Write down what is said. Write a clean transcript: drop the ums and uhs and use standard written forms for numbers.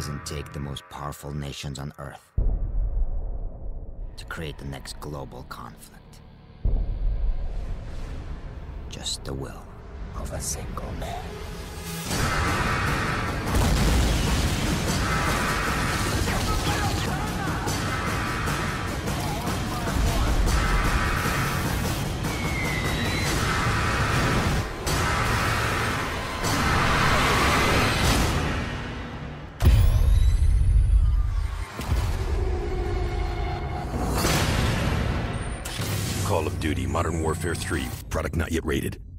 doesn't take the most powerful nations on Earth to create the next global conflict. Just the will of a single man. Call of Duty Modern Warfare 3. Product not yet rated.